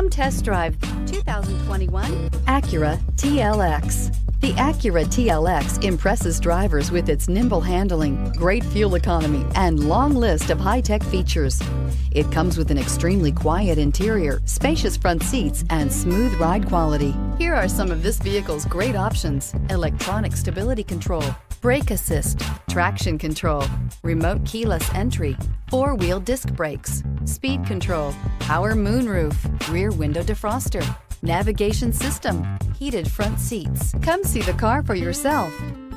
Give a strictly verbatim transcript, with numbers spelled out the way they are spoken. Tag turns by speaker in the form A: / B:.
A: Come test drive two thousand twenty-one Acura T L X. The Acura T L X impresses drivers with its nimble handling, great fuel economy, and long list of high-tech features. It comes with an extremely quiet interior, spacious front seats, and smooth ride quality. Here are some of this vehicle's great options: electronic stability control, brake assist, traction control, remote keyless entry, four-wheel disc brakes, speed control, power moonroof, rear window defroster, navigation system, heated front seats. Come see the car for yourself.